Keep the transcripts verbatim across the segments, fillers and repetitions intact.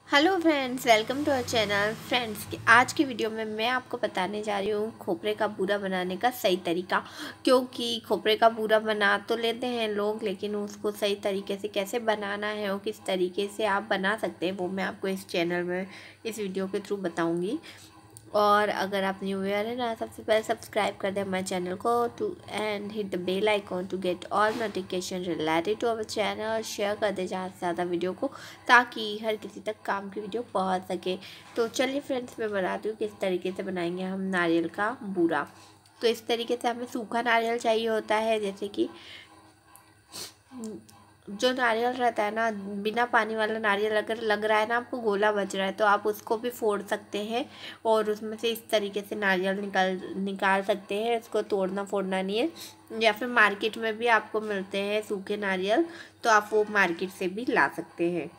Hello friends, welcome to our channel. Friends, आज की video में मैं आपको बताने जा रही हूँ खोपरे का बूरा बनाने का सही तरीका। क्योंकि खोपरे का बूरा बना तो लेते हैं लोग, लेकिन उसको सही तरीके से कैसे बनाना है और किस तरीके से आप बना सकते हैं वो मैं आपको इस चैनल में इस वीडियो के थ्रू बताऊँगी। और अगर आप न्यू ईयर है ना, सबसे पहले सब्सक्राइब कर दें हमारे चैनल को to and hit the bell icon to get all notification related to our channel. और शेयर कर दें ज़्यादा से ज़्यादा वीडियो को, ताकि हर किसी तक काम की वीडियो पहुंच सके। तो चलिए फ्रेंड्स, मैं बताती हूँ किस तरीके से बनाएंगे हम नारियल का बूरा। तो इस तरीके से हमें सूखा नारियल चाहिए होता है, जैसे कि जो नारियल रहता है ना, बिना पानी वाला नारियल अगर लग रहा है ना आपको गोला बच रहा है, तो आप उसको भी फोड़ सकते हैं और उसमें से इस तरीके से नारियल निकाल निकाल सकते हैं। इसको तोड़ना फोड़ना नहीं है। या फिर मार्केट में भी आपको मिलते हैं सूखे नारियल, तो आप वो मार्केट से भी ला सकते हैं।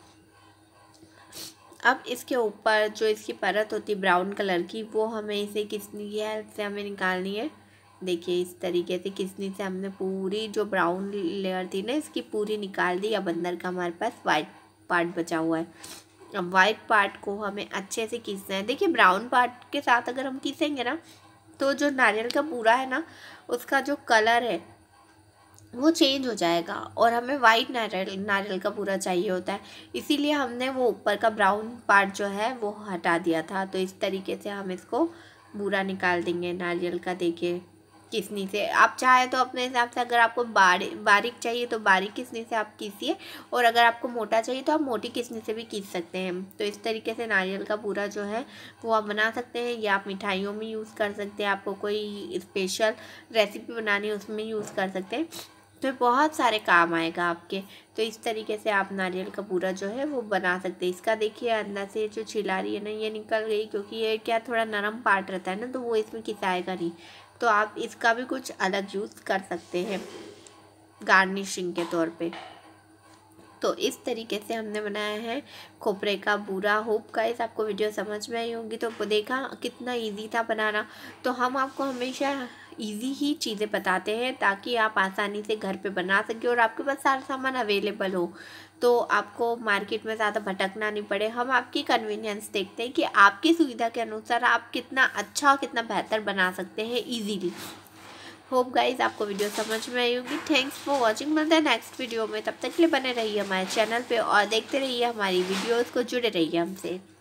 अब इसके ऊपर जो इसकी परत होती है ब्राउन कलर की, वो हमें इसे किसनी की हेल्प से हमें निकालनी है। देखिए, इस तरीके से किसनी से हमने पूरी जो ब्राउन लेयर थी ना, इसकी पूरी निकाल दी। अब अंदर का हमारे पास वाइट पार्ट बचा हुआ है। अब वाइट पार्ट को हमें अच्छे से खींचना है। देखिए, ब्राउन पार्ट के साथ अगर हम खींचेंगे ना, तो जो नारियल का पूरा है ना, उसका जो कलर है वो चेंज हो जाएगा और हमें वाइट नारियल नारियल का पूरा चाहिए होता है। इसीलिए हमने वो ऊपर का ब्राउन पार्ट जो है वो हटा दिया था। तो इस तरीके से हम इसको पूरा निकाल देंगे नारियल का। देखिए, किसनी से आप चाहे तो अपने हिसाब से, अगर आपको बारीक बारीक चाहिए तो बारीक किसनी से आप कीसिए, और अगर आपको मोटा चाहिए तो आप मोटी किसनी से भी कीस सकते हैं। तो इस तरीके से नारियल का पूरा जो है वो आप बना सकते हैं, या आप मिठाइयों में यूज़ कर सकते हैं। आपको कोई स्पेशल रेसिपी बनानी है उसमें यूज़ कर सकते हैं, तो बहुत सारे काम आएगा आपके। तो इस तरीके से आप नारियल का पूरा जो है वो बना सकते हैं। इसका देखिए, अंदर से जो छिला रही है ना, ये निकल गई, क्योंकि ये क्या थोड़ा नरम पार्ट रहता है ना, तो वो इसमें खिंचाएगा नहीं। तो आप इसका भी कुछ अलग यूज़ कर सकते हैं गार्निशिंग के तौर पे। तो इस तरीके से हमने बनाया है खोपरे का बूरा। होप गाइस आपको वीडियो समझ में आई होगी। तो देखा कितना इजी था बनाना। तो हम आपको हमेशा इजी ही चीज़ें बताते हैं, ताकि आप आसानी से घर पे बना सकें और आपके पास सारा सामान अवेलेबल हो, तो आपको मार्केट में ज़्यादा भटकना नहीं पड़े। हम आपकी कन्वीनियंस देखते हैं कि आपकी सुविधा के अनुसार आप कितना अच्छा और कितना बेहतर बना सकते हैं ईजीली। होप गाइज आपको वीडियो समझ में आई होगी। Thanks for watching. मिलते हैं नेक्स्ट वीडियो में, तब तक के लिए बने रहिए हमारे चैनल पे और देखते रहिए हमारी वीडियोस को, जुड़े रहिए हमसे।